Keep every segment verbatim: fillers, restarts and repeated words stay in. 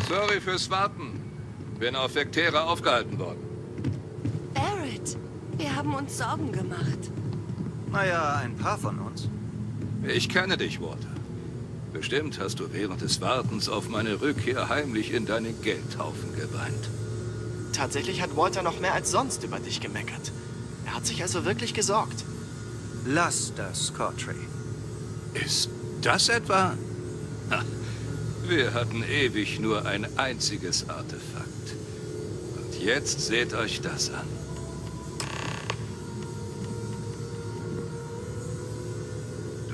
Sorry fürs Warten. Bin auf Vectera aufgehalten worden. Barrett, wir haben uns Sorgen gemacht. Naja, ein paar von uns. Ich kenne dich, Walter. Bestimmt hast du während des Wartens auf meine Rückkehr heimlich in deinen Geldhaufen geweint. Tatsächlich hat Walter noch mehr als sonst über dich gemeckert. Er hat sich also wirklich gesorgt. Lass das, Cawtrey. Ist das etwa? Ha, wir hatten ewig nur ein einziges Artefakt. Und jetzt seht euch das an. Du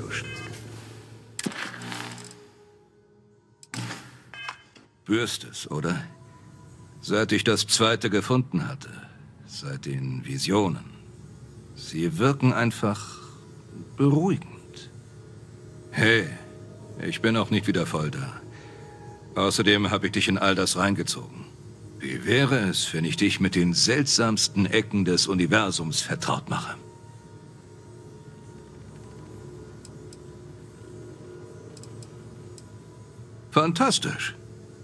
spürst es, oder? Seit ich das zweite gefunden hatte. Seit den Visionen. Sie wirken einfach beruhigend. Hey, ich bin auch nicht wieder voll da. Außerdem habe ich dich in all das reingezogen. Wie wäre es, wenn ich dich mit den seltsamsten Ecken des Universums vertraut mache? Fantastisch.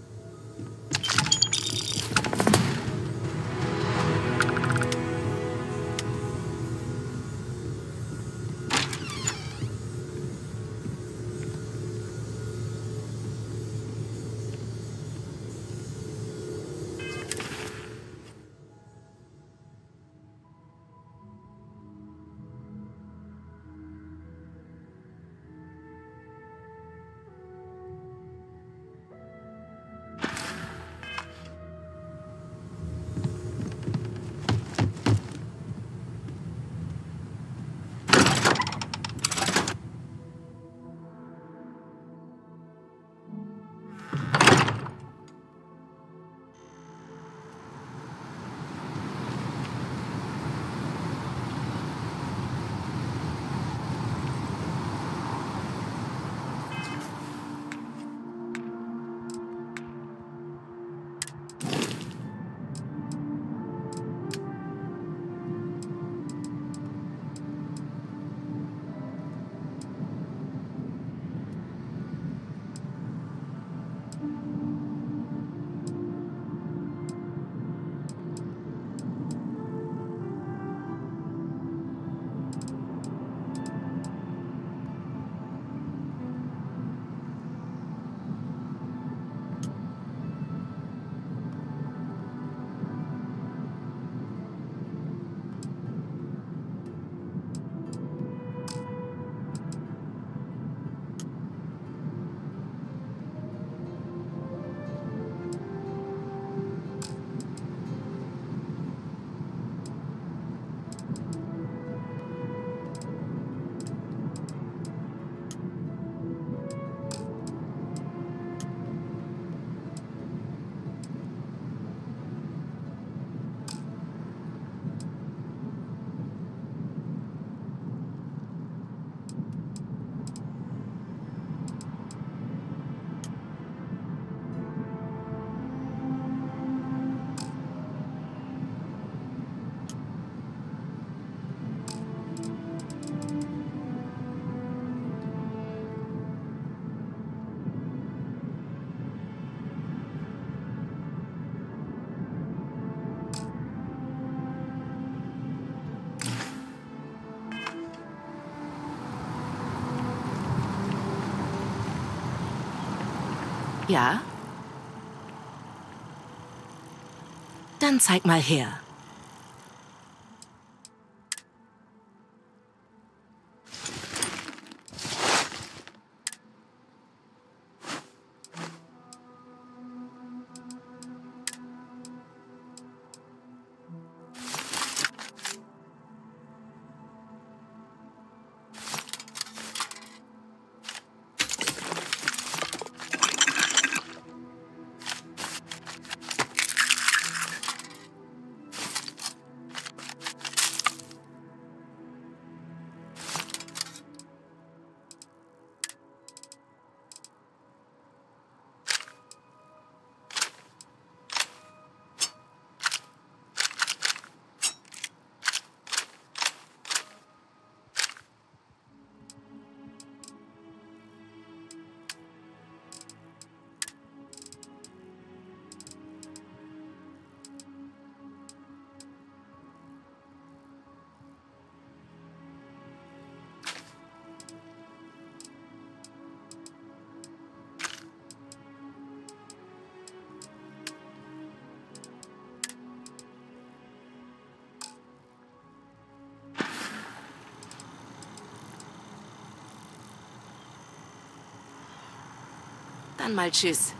Ja? Dann zeig mal her. Dann mal tschüss.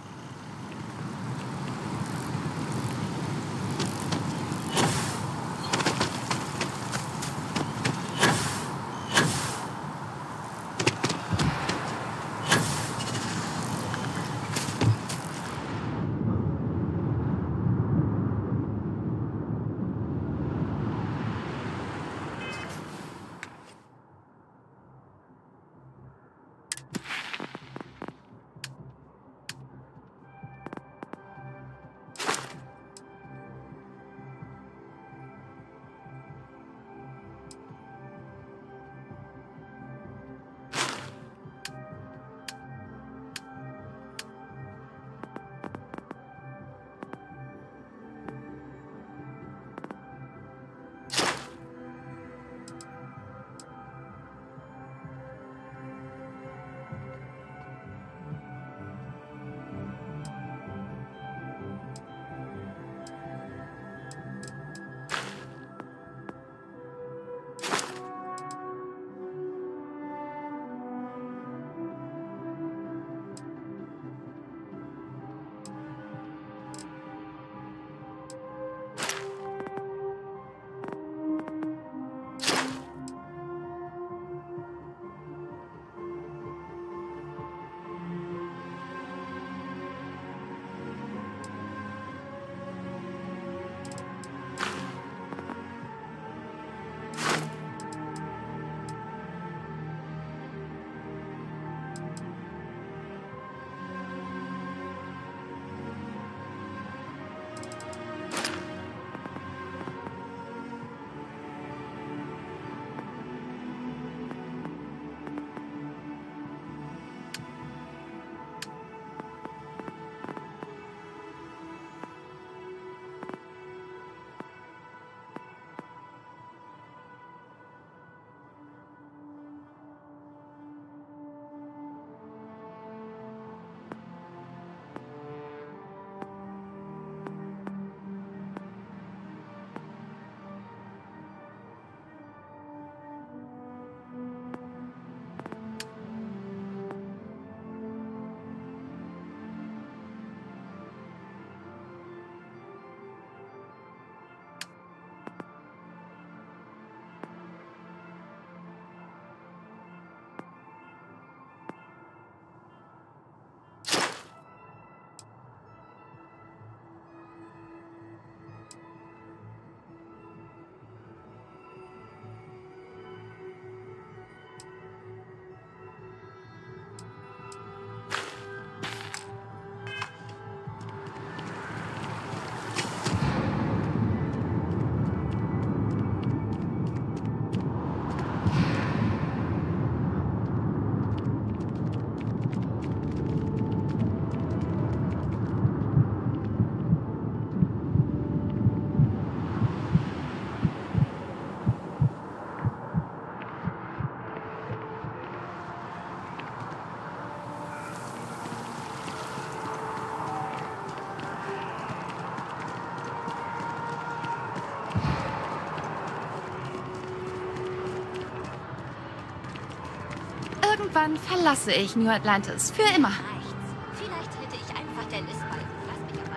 Irgendwann verlasse ich New Atlantis. Für immer. Reicht's. Vielleicht hätte ich einfach der List bei. Lass mich aber.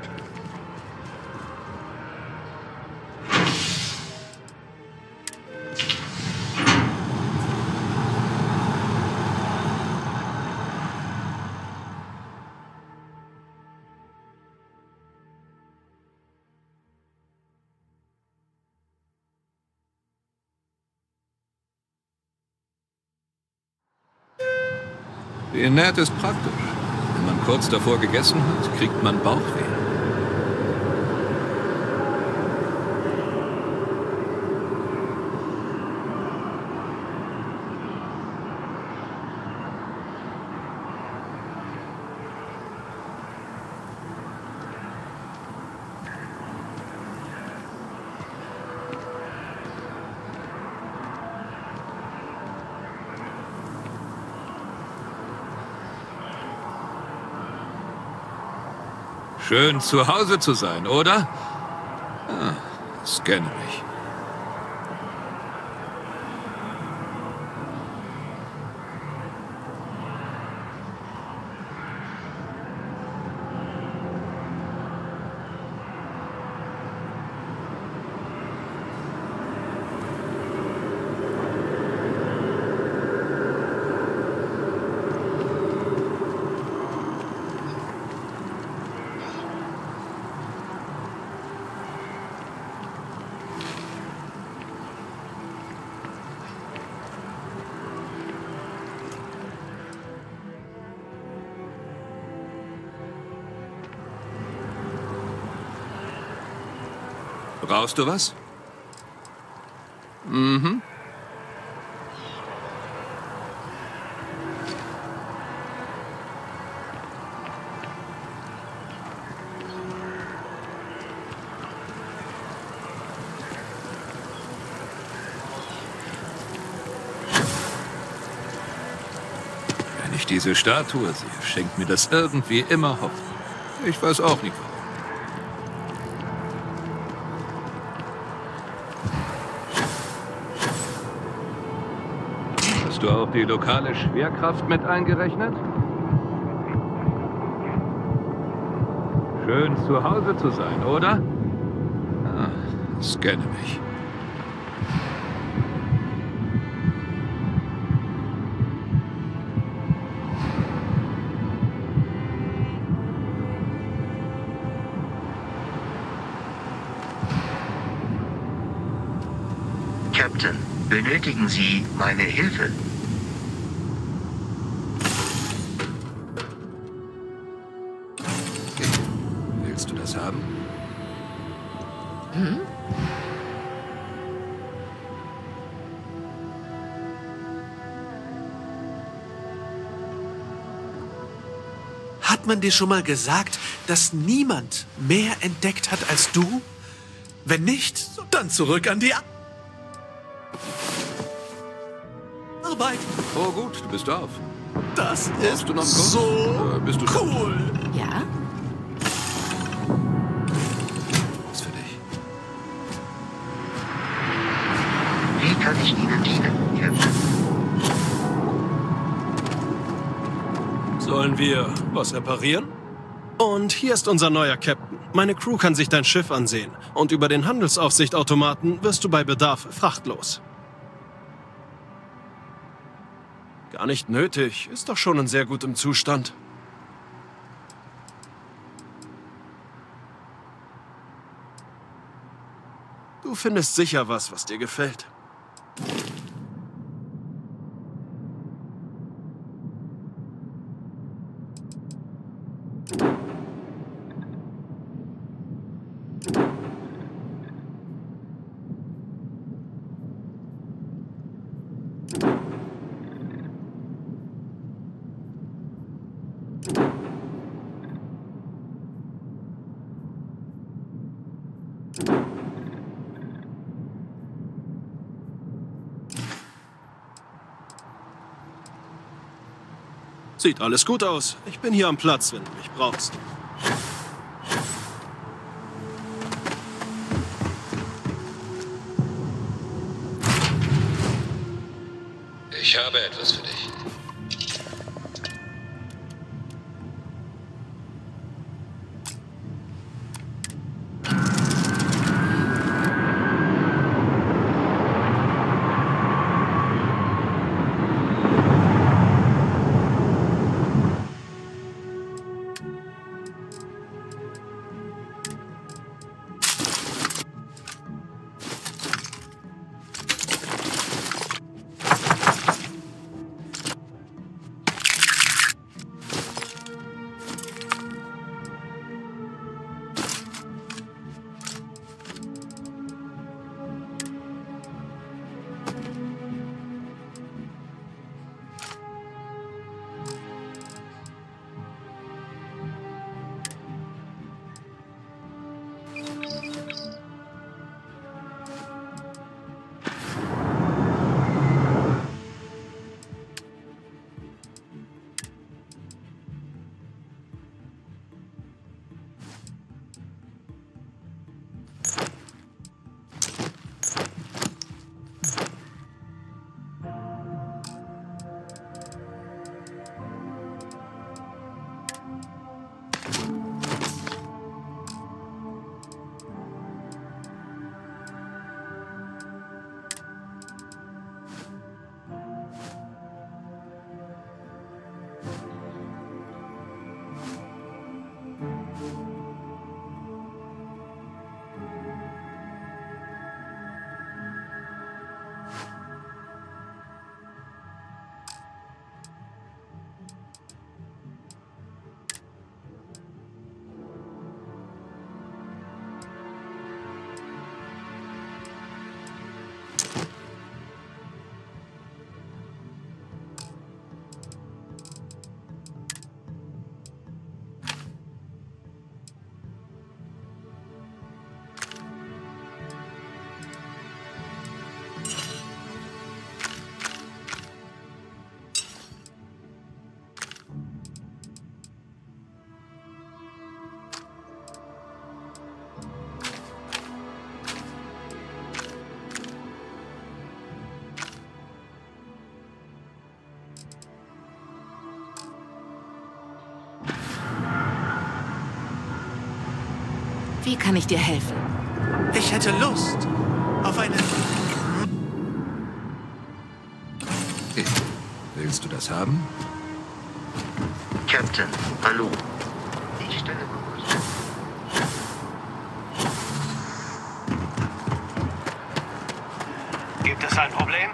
Die Näht ist praktisch. Wenn man kurz davor gegessen hat, kriegt man Bauchweh. Schön, zu Hause zu sein, oder? Ah, scanne mich. Brauchst du was? Mhm. Wenn ich diese Statue sehe, schenkt mir das irgendwie immer Hoffnung. Ich weiß auch nicht warum. Hast du auch die lokale Schwerkraft mit eingerechnet? Schön zu Hause zu sein, oder? Ah, scanne mich. Captain, benötigen Sie meine Hilfe? Willst du das haben? Hm? Hat man dir schon mal gesagt, dass niemand mehr entdeckt hat als du? Wenn nicht, dann zurück an die A Arbeit. Oh gut, du bist auf. Das Brauchst ist du noch einen Kuss? so Äh, bist du cool. Ja? Was für dich? Wie kann ich Ihnen dienen, Captain? Sollen wir was reparieren? Und hier ist unser neuer Captain. Meine Crew kann sich dein Schiff ansehen. Und über den Handelsaufsichtautomaten wirst du bei Bedarf frachtlos. Gar nicht nötig. Ist doch schon in sehr gutem Zustand. Du findest sicher was, was dir gefällt. Sieht alles gut aus. Ich bin hier am Platz, wenn du mich brauchst. Ich habe etwas für dich. Wie kann ich dir helfen? Ich hätte Lust auf eine... Willst du das haben? Captain, hallo. Ich stelle Kurs. Gibt es ein Problem?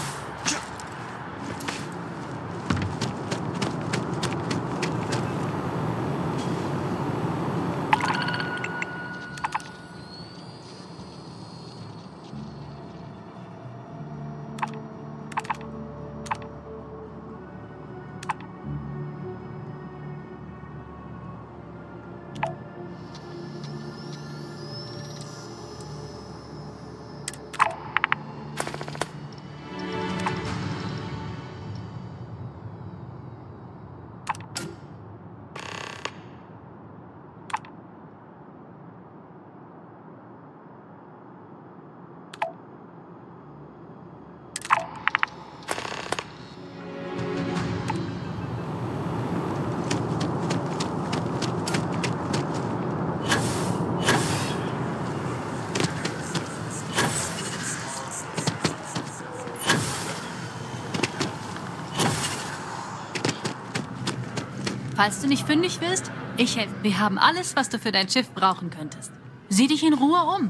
Falls du nicht fündig wirst, ich helfe. Wir haben alles, was du für dein Schiff brauchen könntest. Sieh dich in Ruhe um.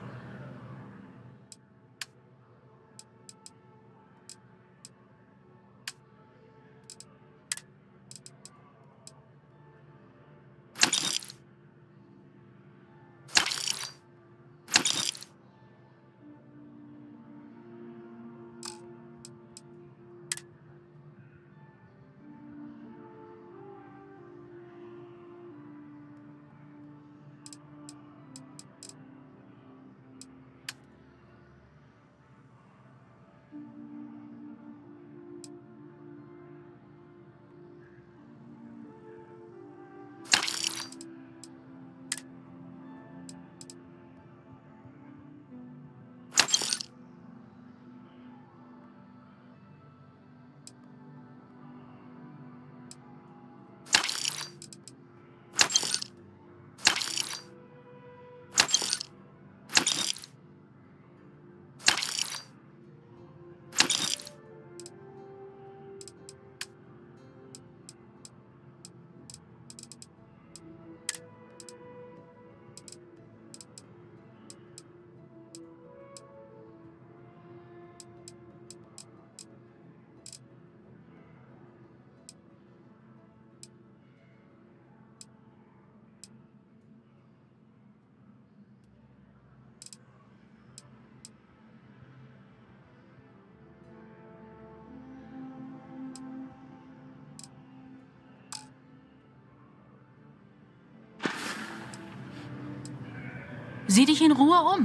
Sieh dich in Ruhe um.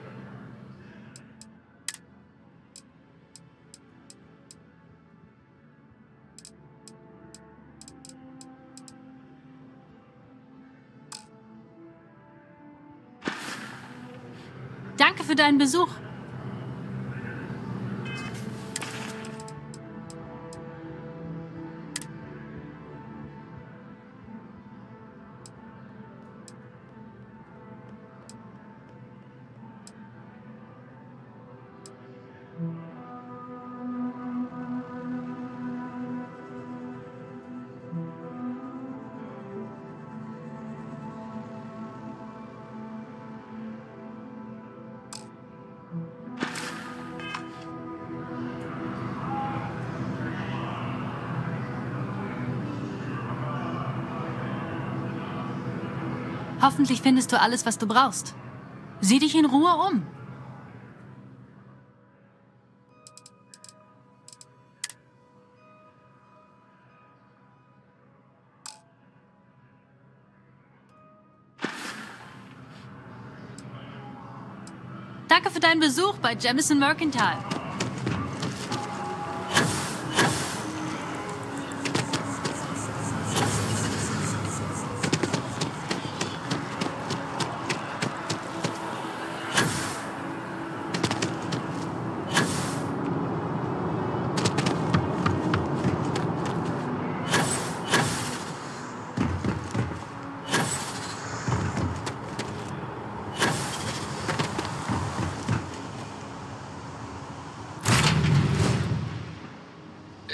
Danke für deinen Besuch. Hoffentlich findest du alles, was du brauchst. Sieh dich in Ruhe um. Danke für deinen Besuch bei Jemison Mercantile.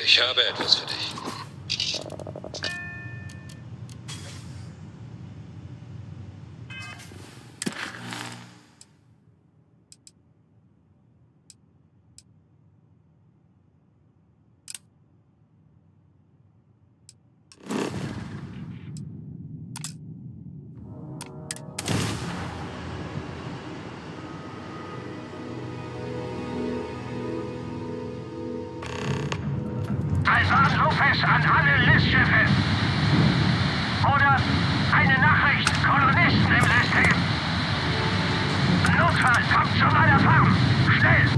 Ich habe etwas für dich. Also Lufes an alle Listschiffe. Oder eine Nachricht, Kolonisten im System. Notfall, kommt zu meiner Farm. Schnell!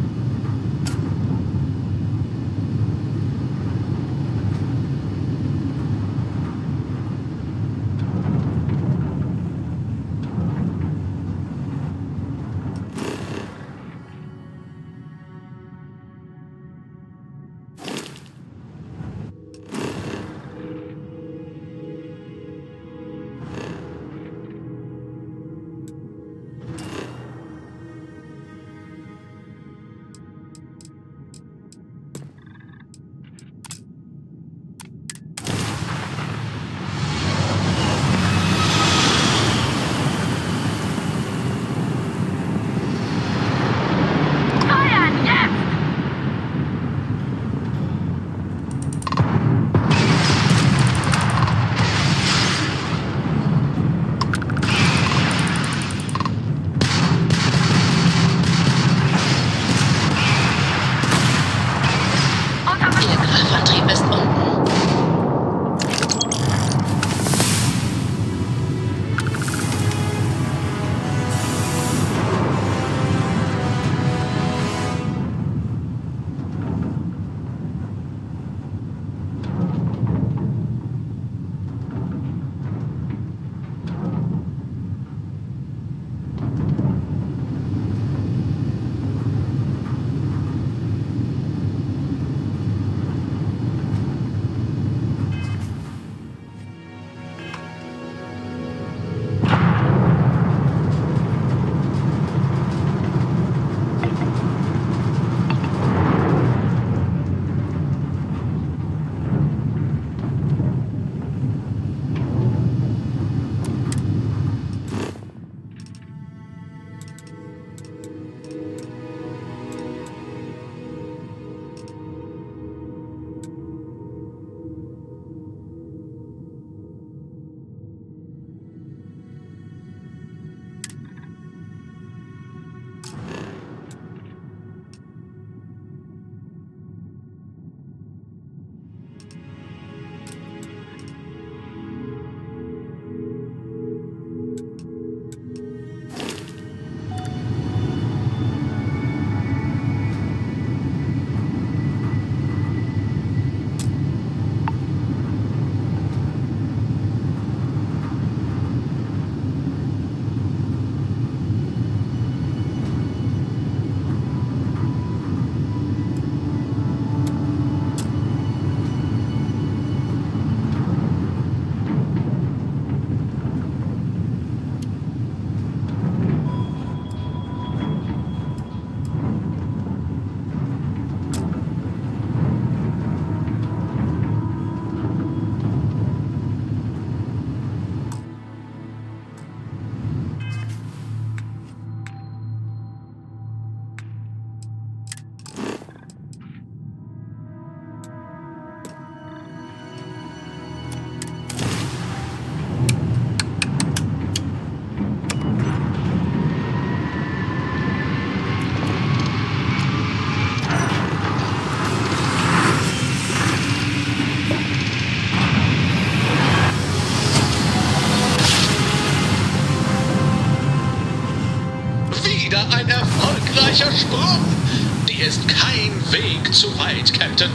Ein erfolgreicher Sprung. Dir ist kein Weg zu weit, Captain.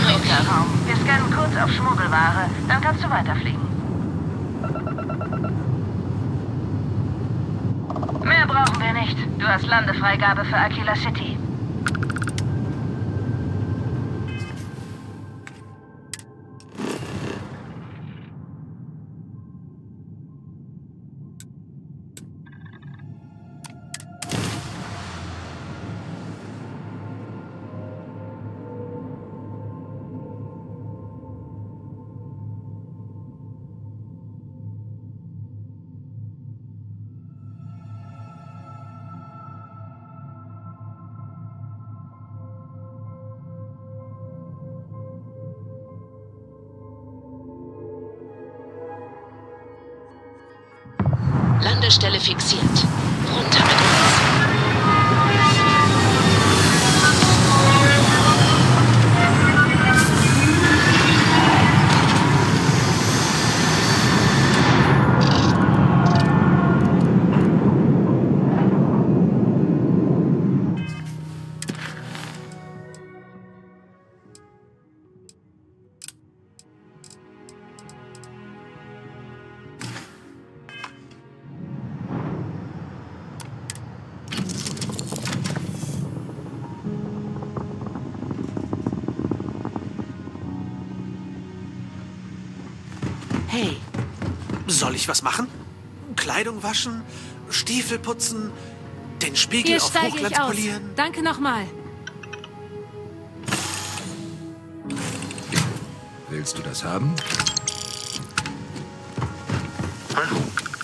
Okay, Raum. Wir scannen kurz auf Schmuggelware, dann kannst du weiterfliegen. Mehr brauchen wir nicht. Du hast Landefreigabe für Aquila City. Landestelle fixiert. Runter mit uns. Hey, soll ich was machen? Kleidung waschen, Stiefel putzen, den Spiegel Hier auf steige Hochglanz ich aus. polieren? Danke nochmal. Willst du das haben? Hallo.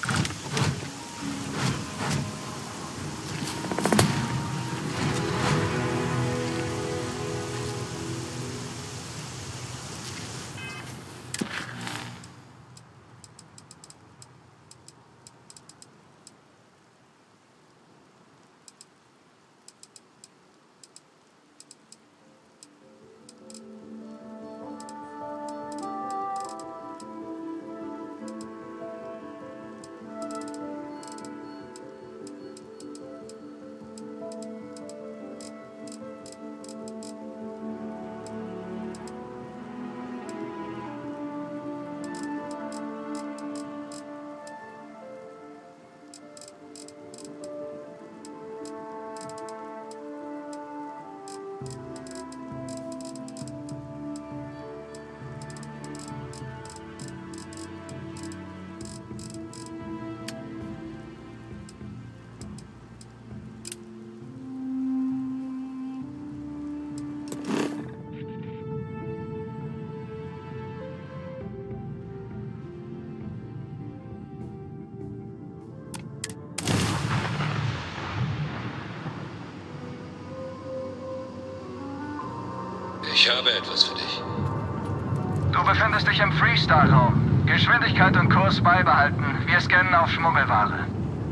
Ich habe etwas für dich. Du befindest dich im Freestyle-Raum. Geschwindigkeit und Kurs beibehalten. Wir scannen auf Schmuggelware.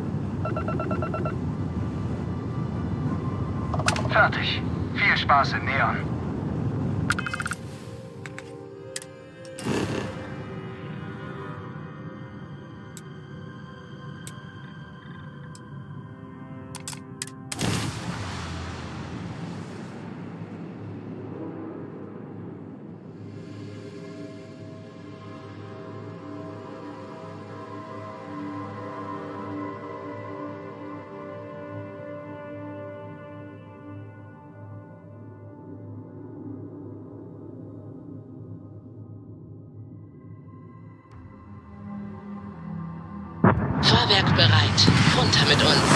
Fertig. Viel Spaß in Neon. Fahrwerk bereit. Runter mit uns.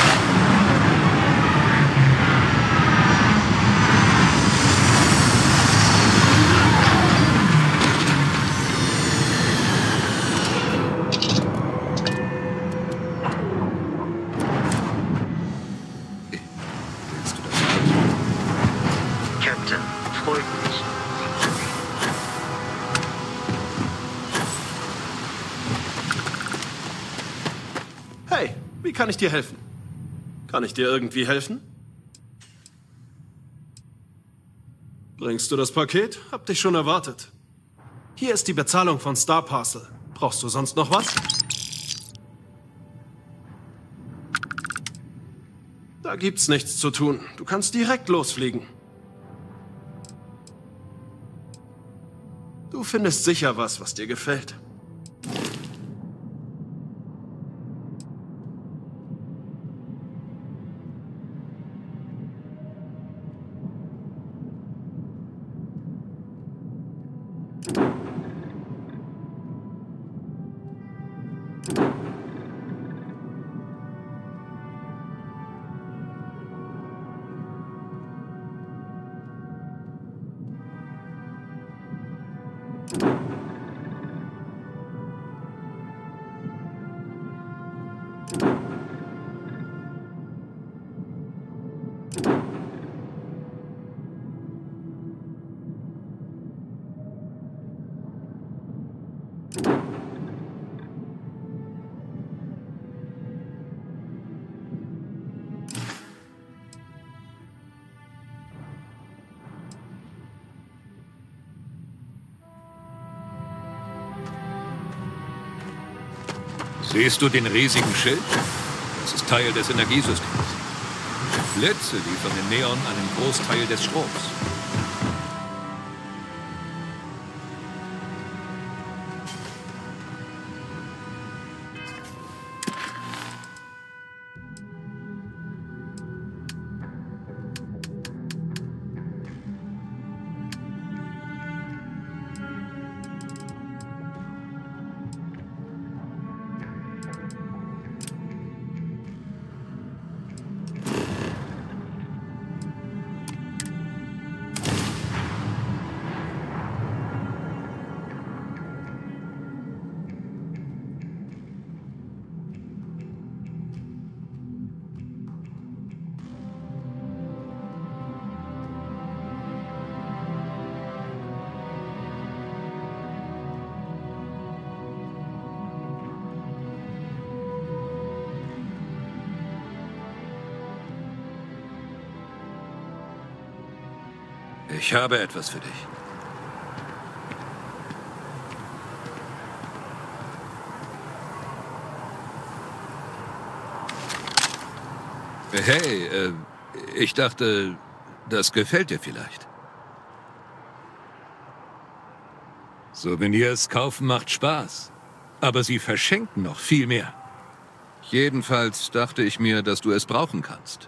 Willst du das haben? Captain, freut mich. Hey, wie kann ich dir helfen? Kann ich dir irgendwie helfen? Bringst du das Paket? Hab dich schon erwartet. Hier ist die Bezahlung von Star Parcel. Brauchst du sonst noch was? Da gibt's nichts zu tun. Du kannst direkt losfliegen. Du findest sicher was, was dir gefällt. Siehst du den riesigen Schild? Das ist Teil des Energiesystems. Blitze liefern den Neon einen Großteil des Stroms. Ich habe etwas für dich. Hey, äh, ich dachte, das gefällt dir vielleicht. Souvenirs kaufen macht Spaß, aber sie verschenken noch viel mehr. Jedenfalls dachte ich mir, dass du es brauchen kannst.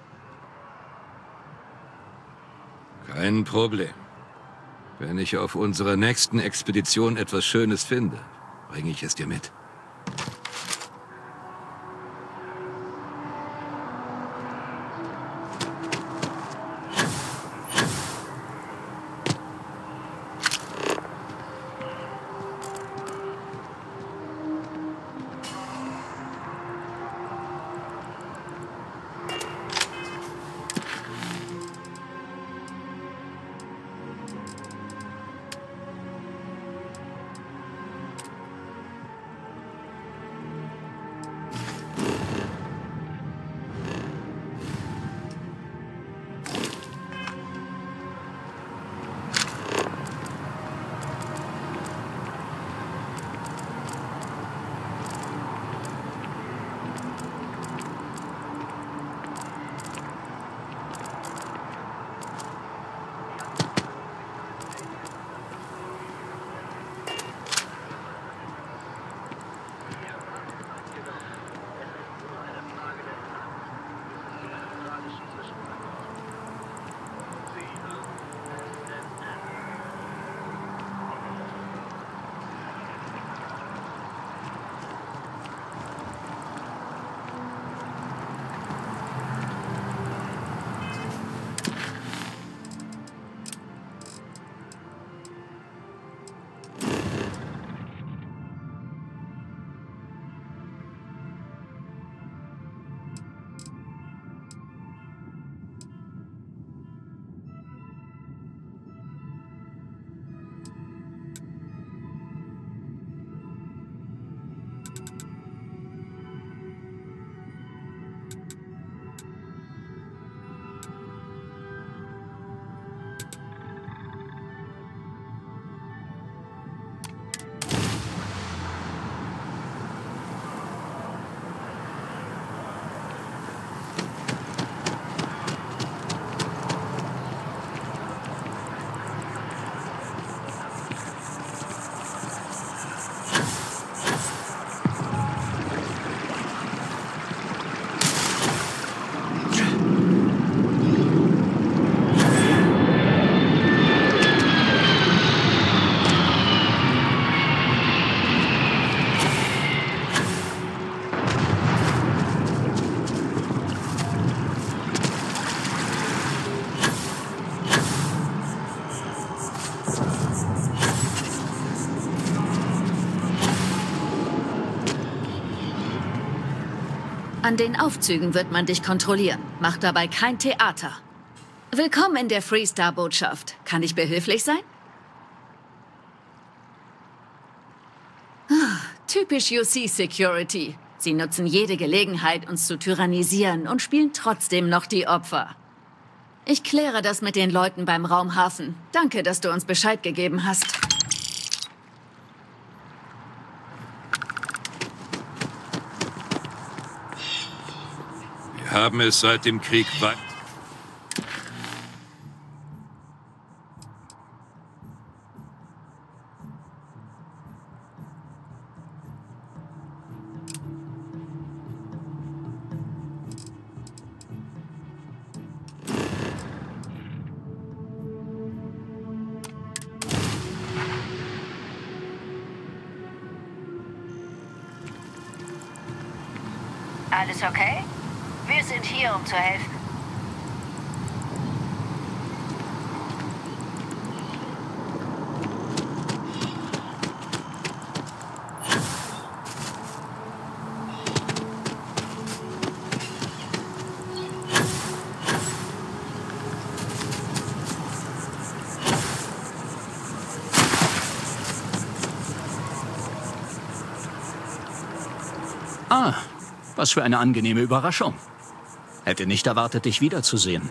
Kein Problem. Wenn ich auf unserer nächsten Expedition etwas Schönes finde, bringe ich es dir mit. An den Aufzügen wird man dich kontrollieren. Mach dabei kein Theater. Willkommen in der Freestar-Botschaft. Kann ich behilflich sein? Ah, typisch U C Security. Sie nutzen jede Gelegenheit, uns zu tyrannisieren und spielen trotzdem noch die Opfer. Ich kläre das mit den Leuten beim Raumhafen. Danke, dass du uns Bescheid gegeben hast. Wir haben es seit dem Krieg weit... Alles okay? Wir sind hier, um zu helfen. Ah, was für eine angenehme Überraschung. Hätte nicht erwartet, dich wiederzusehen.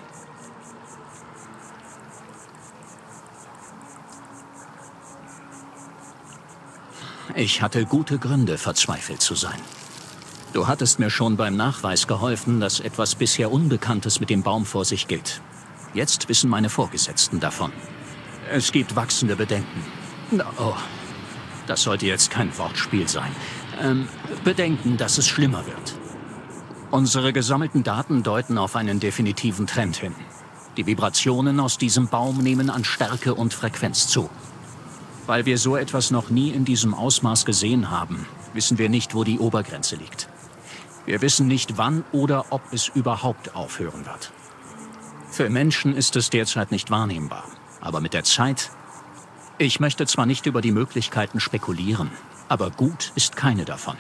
Ich hatte gute Gründe, verzweifelt zu sein. Du hattest mir schon beim Nachweis geholfen, dass etwas bisher Unbekanntes mit dem Baum vor sich geht. Jetzt wissen meine Vorgesetzten davon. Es gibt wachsende Bedenken. Oh, das sollte jetzt kein Wortspiel sein. Ähm, Bedenken, dass es schlimmer wird. Unsere gesammelten Daten deuten auf einen definitiven Trend hin. Die Vibrationen aus diesem Baum nehmen an Stärke und Frequenz zu. Weil wir so etwas noch nie in diesem Ausmaß gesehen haben, wissen wir nicht, wo die Obergrenze liegt. Wir wissen nicht, wann oder ob es überhaupt aufhören wird. Für Menschen ist es derzeit nicht wahrnehmbar. Aber mit der Zeit... Ich möchte zwar nicht über die Möglichkeiten spekulieren, aber gut ist keine davon.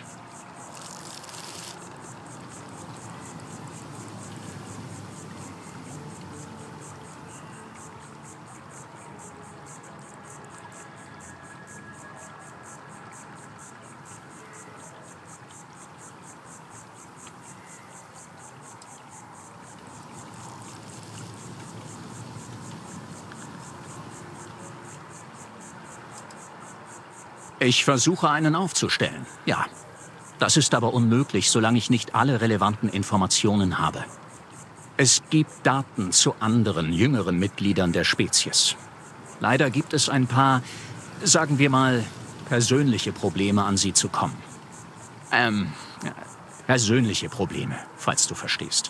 Ich versuche, einen aufzustellen, ja. Das ist aber unmöglich, solange ich nicht alle relevanten Informationen habe. Es gibt Daten zu anderen, jüngeren Mitgliedern der Spezies. Leider gibt es ein paar, sagen wir mal, persönliche Probleme, an sie zu kommen. Ähm, persönliche Probleme, falls du verstehst.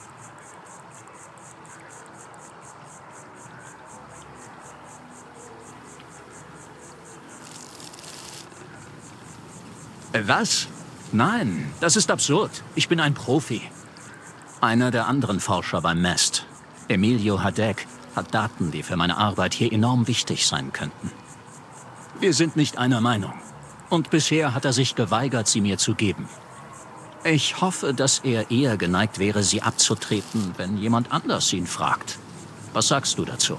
Was? Nein, das ist absurd. Ich bin ein Profi. Einer der anderen Forscher beim Mast, Emilio Hadek, hat Daten, die für meine Arbeit hier enorm wichtig sein könnten. Wir sind nicht einer Meinung. Und bisher hat er sich geweigert, sie mir zu geben. Ich hoffe, dass er eher geneigt wäre, sie abzutreten, wenn jemand anders ihn fragt. Was sagst du dazu?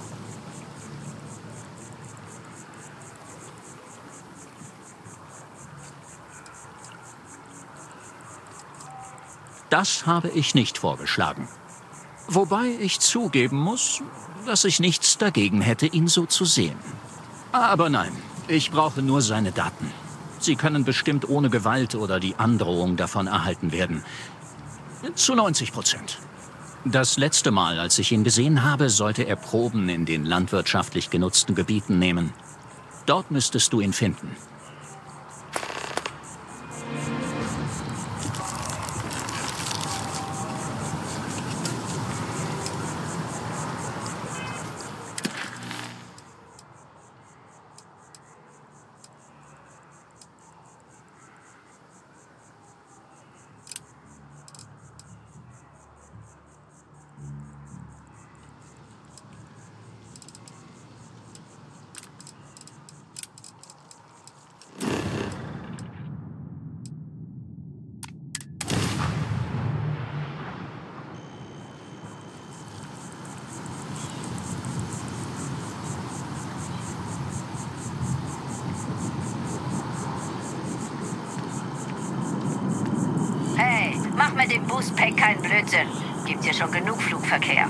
Das habe ich nicht vorgeschlagen. Wobei ich zugeben muss, dass ich nichts dagegen hätte, ihn so zu sehen. Aber nein, ich brauche nur seine Daten. Sie können bestimmt ohne Gewalt oder die Androhung davon erhalten werden. Zu neunzig Prozent. Das letzte Mal, als ich ihn gesehen habe, sollte er Proben in den landwirtschaftlich genutzten Gebieten nehmen. Dort müsstest du ihn finden. Boostpack kein Blödsinn. Gibt hier schon genug Flugverkehr.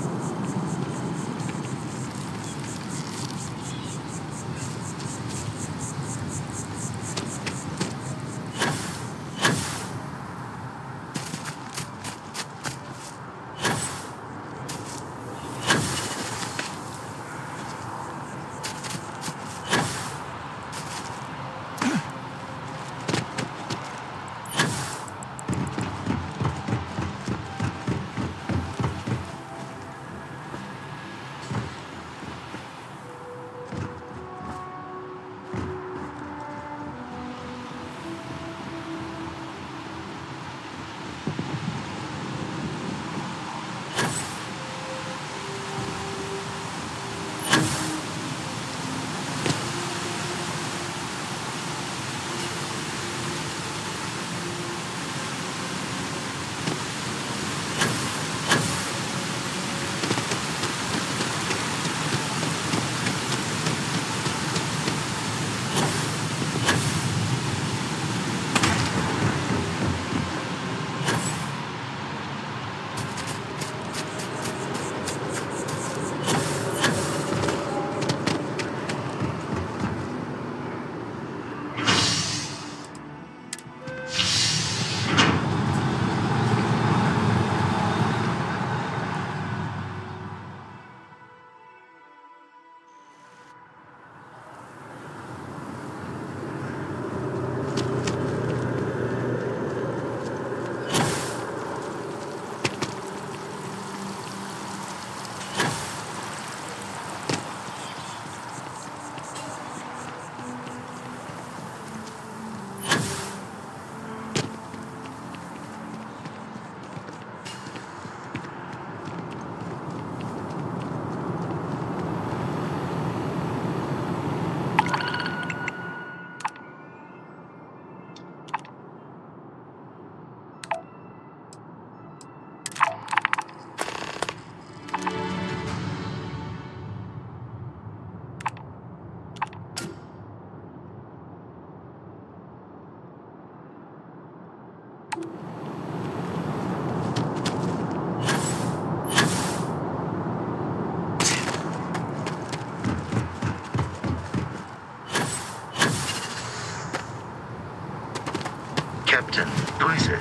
Captain, Grüße.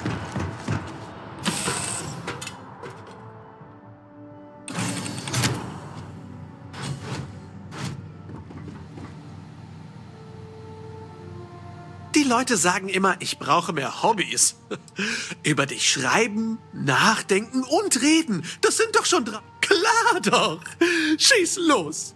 Die Leute sagen immer, ich brauche mehr Hobbys. Über dich schreiben, nachdenken und reden. Das sind doch schon drei. Klar doch. Schieß los.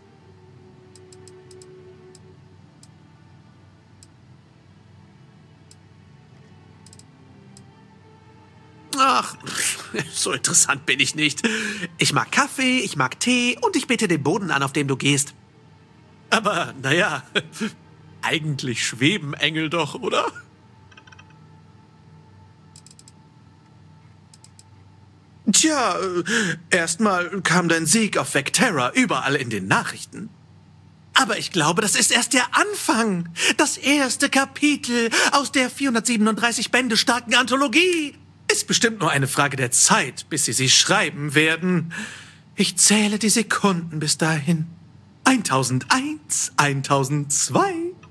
Ach, so interessant bin ich nicht. Ich mag Kaffee, ich mag Tee und ich bete den Boden an, auf dem du gehst. Aber, naja, eigentlich schweben Engel doch, oder? Tja, erstmal kam dein Sieg auf Vecterra überall in den Nachrichten. Aber ich glaube, das ist erst der Anfang. Das erste Kapitel aus der vierhundertsiebenunddreißig Bände starken Anthologie. Ist bestimmt nur eine Frage der Zeit, bis sie sie schreiben werden. Ich zähle die Sekunden bis dahin. eintausendeins, eintausendzwei.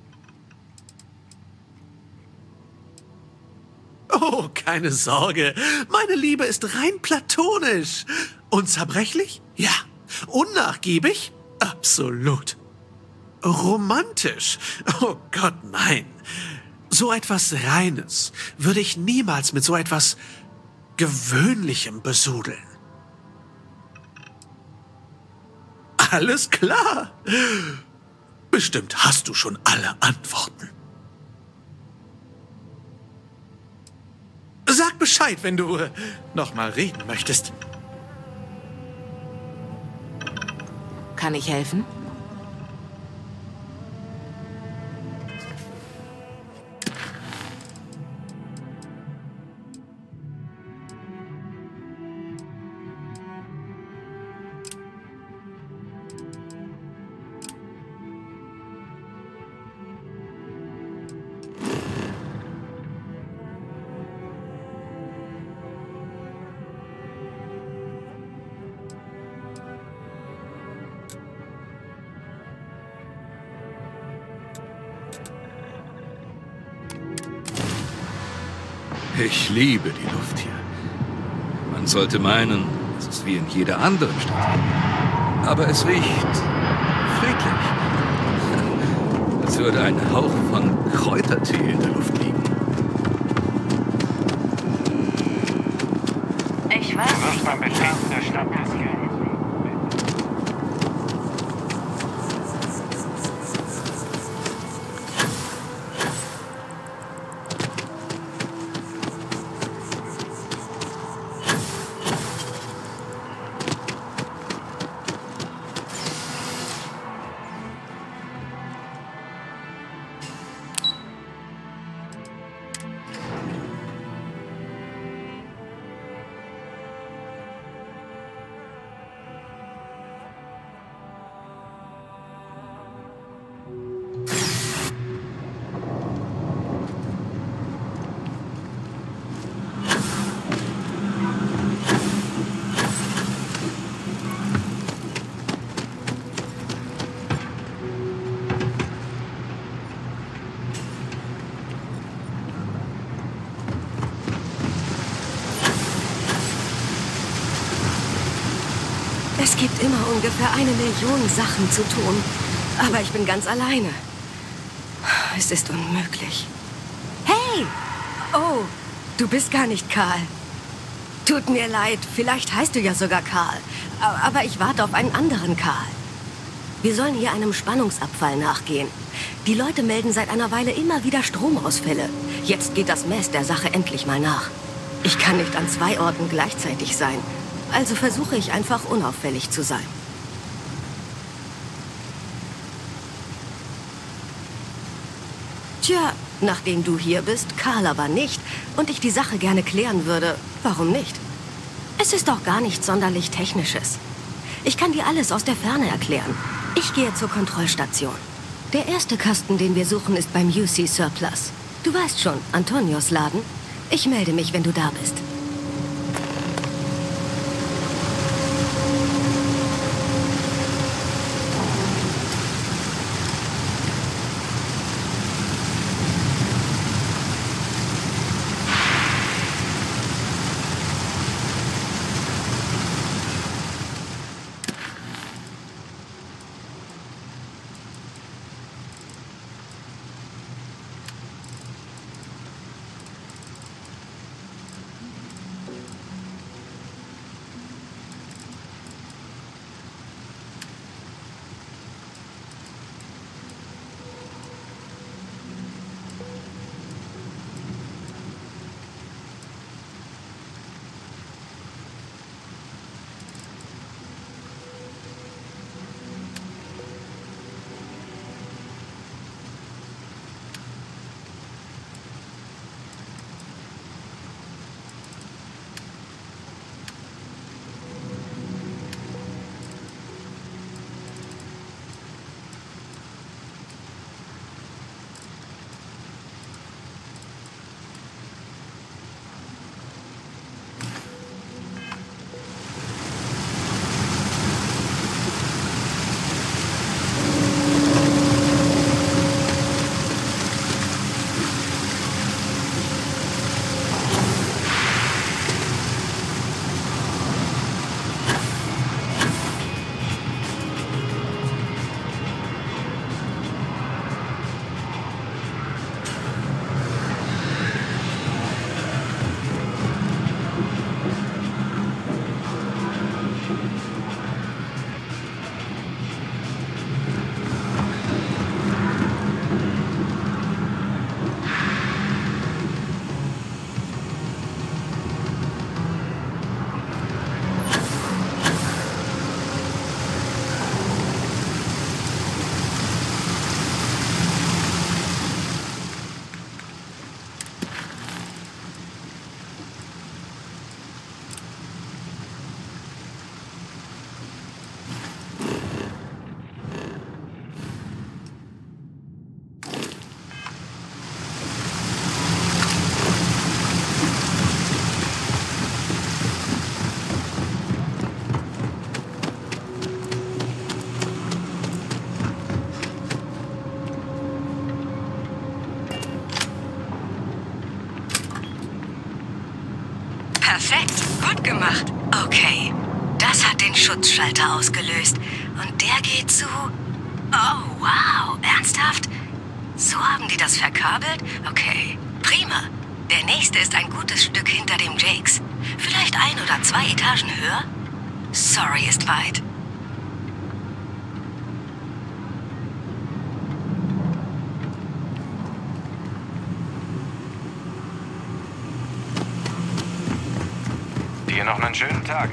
Oh, keine Sorge. Meine Liebe ist rein platonisch. Unzerbrechlich? Ja. Unnachgiebig? Absolut. Romantisch? Oh Gott, nein. So etwas Reines würde ich niemals mit so etwas Gewöhnlichem besudeln. Alles klar. Bestimmt hast du schon alle Antworten. Sag Bescheid, wenn du äh, noch mal reden möchtest. Kann ich helfen? Ich liebe die Luft hier. Man sollte meinen, es ist wie in jeder anderen Stadt. Aber es riecht friedlich. Als würde ein Hauch von Kräutertee in der Luft liegen. Ich weiß Du wirst beim Betreten der Stadt riskieren. Es gibt immer ungefähr eine Million Sachen zu tun. Aber ich bin ganz alleine. Es ist unmöglich. Hey! Oh, du bist gar nicht Karl. Tut mir leid, vielleicht heißt du ja sogar Karl. Aber ich warte auf einen anderen Karl. Wir sollen hier einem Spannungsabfall nachgehen. Die Leute melden seit einer Weile immer wieder Stromausfälle. Jetzt geht das Mess der Sache endlich mal nach. Ich kann nicht an zwei Orten gleichzeitig sein. Also versuche ich einfach unauffällig zu sein. Tja, nachdem du hier bist, Karl aber nicht, und ich die Sache gerne klären würde, warum nicht? Es ist doch gar nichts sonderlich Technisches. Ich kann dir alles aus der Ferne erklären. Ich gehe zur Kontrollstation. Der erste Kasten, den wir suchen, ist beim U C Surplus. Du weißt schon, Antonios Laden. Ich melde mich, wenn du da bist. Perfekt, gut gemacht. Okay, das hat den Schutzschalter ausgelöst. Und der geht zu... Oh, wow, ernsthaft? So haben die das verkabelt? Okay, prima. Der nächste ist ein gutes Stück hinter dem Jakes. Vielleicht ein oder zwei Etagen höher? Sorry ist weit. Dir noch einen schönen Tag.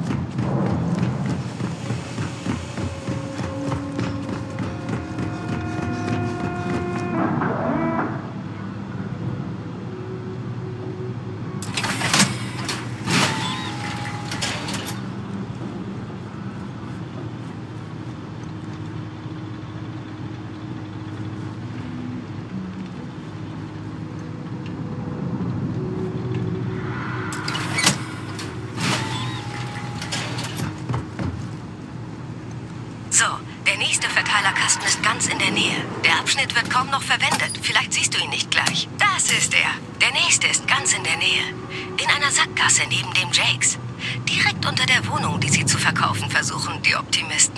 So, der nächste Verteilerkasten ist ganz in der Nähe. Der Abschnitt wird kaum noch verwendet. Vielleicht siehst du ihn nicht gleich. Das ist er. Der nächste ist ganz in der Nähe. In einer Sackgasse neben dem Jakes. Direkt unter der Wohnung, die sie zu verkaufen versuchen, die Optimisten.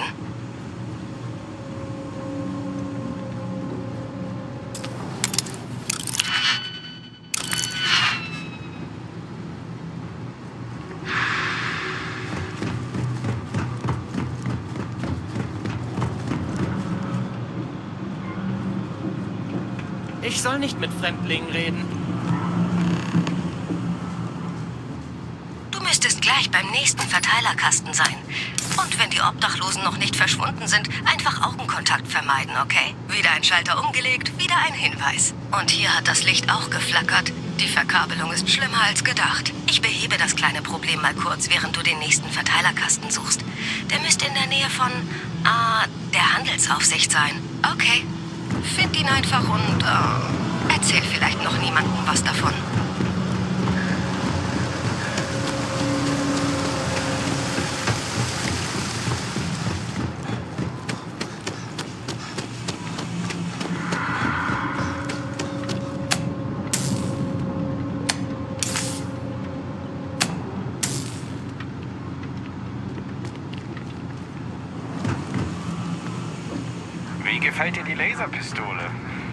Ich soll nicht mit Fremdlingen reden. Du müsstest gleich beim nächsten Verteilerkasten sein. Und wenn die Obdachlosen noch nicht verschwunden sind, einfach Augenkontakt vermeiden, okay? Wieder ein Schalter umgelegt, wieder ein Hinweis. Und hier hat das Licht auch geflackert. Die Verkabelung ist schlimmer als gedacht. Ich behebe das kleine Problem mal kurz, während du den nächsten Verteilerkasten suchst. Der müsste in der Nähe von, ah, der Handelsaufsicht sein. Okay. Find ihn einfach und äh, erzähl vielleicht noch niemandem was davon. Wie gefällt dir die Laserpistole?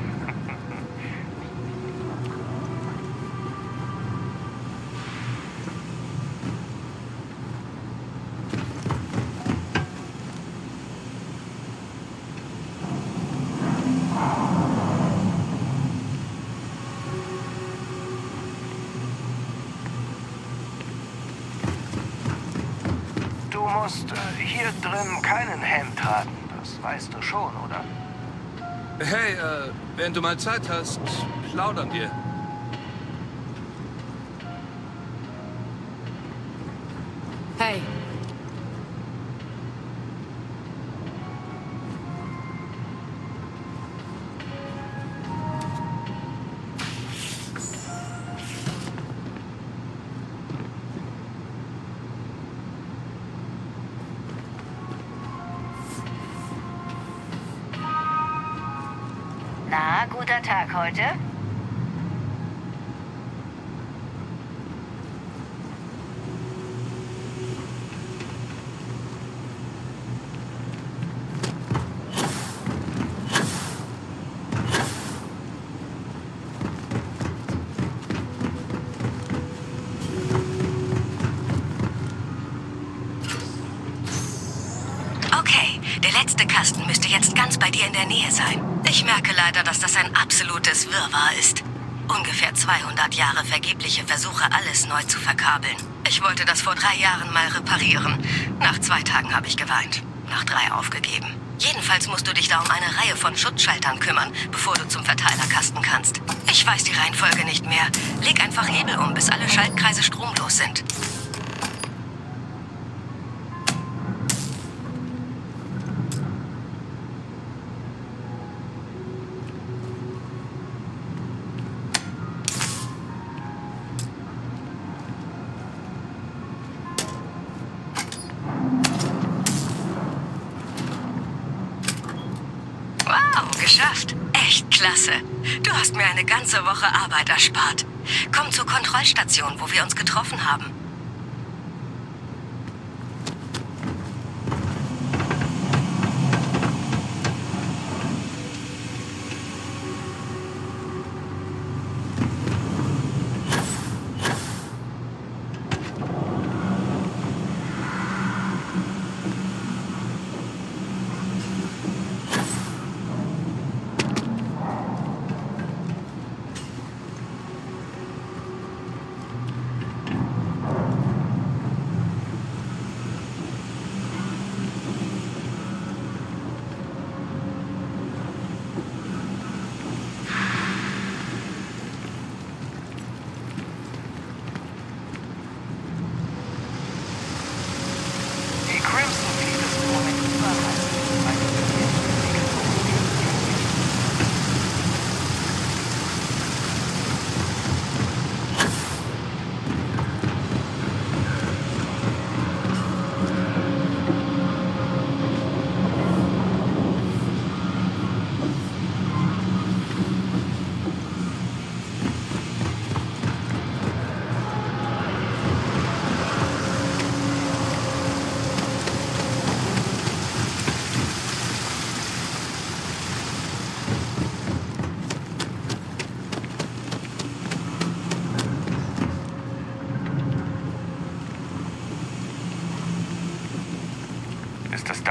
Du musst äh, hier drin keinen Helm tragen. Das weißt du schon, oder? Hey, äh, wenn du mal Zeit hast, plaudern wir. Hey. Na, guter Tag heute? Okay, der letzte Kasten müsste jetzt ganz bei dir in der Nähe sein. Ich merke leider, dass das ein absolutes Wirrwarr ist. Ungefähr zweihundert Jahre vergebliche Versuche, alles neu zu verkabeln. Ich wollte das vor drei Jahren mal reparieren. Nach zwei Tagen habe ich geweint. Nach drei aufgegeben. Jedenfalls musst du dich da um eine Reihe von Schutzschaltern kümmern, bevor du zum Verteilerkasten kannst. Ich weiß die Reihenfolge nicht mehr. Leg einfach Hebel um, bis alle Schaltkreise stromlos sind. Geschafft. Echt klasse. Du hast mir eine ganze Woche Arbeit erspart. Komm zur Kontrollstation, wo wir uns getroffen haben.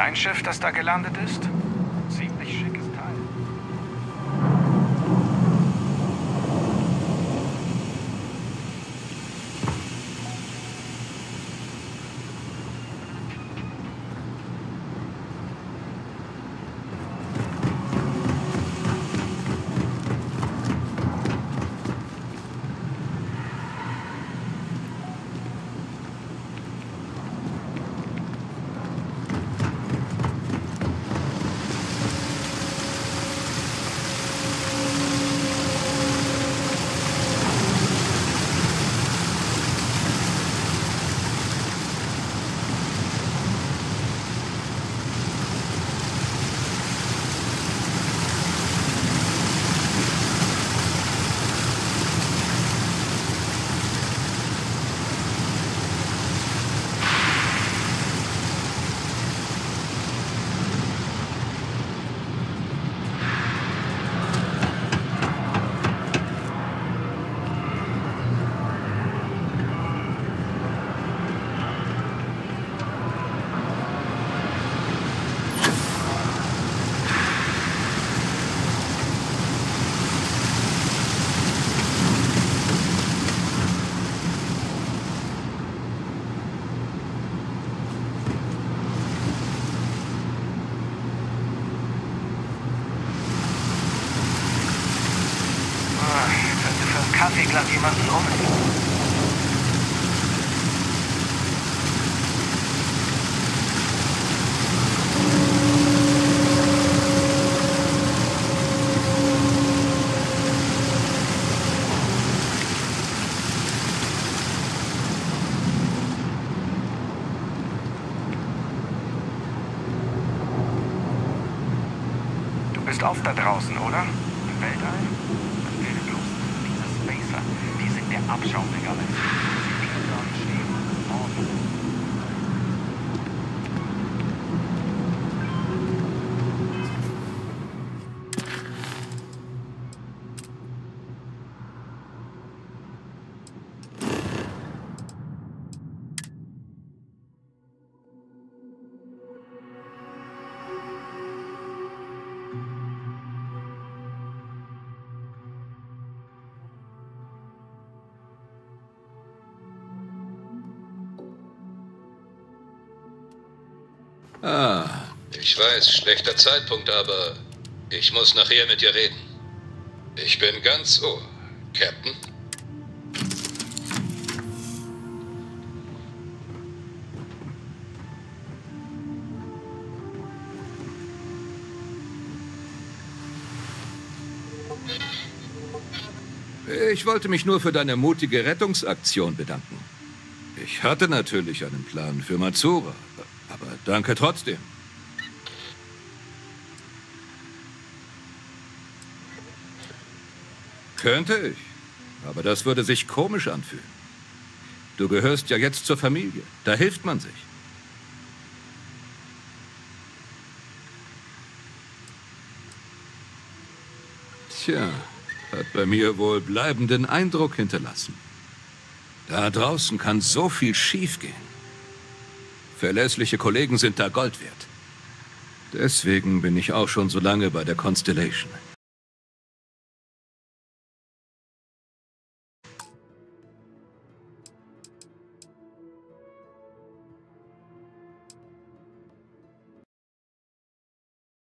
dein Schiff, das da gelandet ist? Ziemlich schickes Teil. Kaffeeglas jemanden umbringen. Du bist oft da draußen, oder? Im Weltall? Die sind der Abschaum der Galaxie. Sie klettern, stehen, ordnen. Ah, ich weiß, schlechter Zeitpunkt, aber ich muss nachher mit dir reden. Ich bin ganz ohr, Captain. Ich wollte mich nur für deine mutige Rettungsaktion bedanken. Ich hatte natürlich einen Plan für Mazura, aber danke trotzdem. Könnte ich, aber das würde sich komisch anfühlen. Du gehörst ja jetzt zur Familie, da hilft man sich. Tja, hat bei mir wohl bleibenden Eindruck hinterlassen. Da draußen kann so viel schiefgehen. Verlässliche Kollegen sind da Gold wert. Deswegen bin ich auch schon so lange bei der Constellation.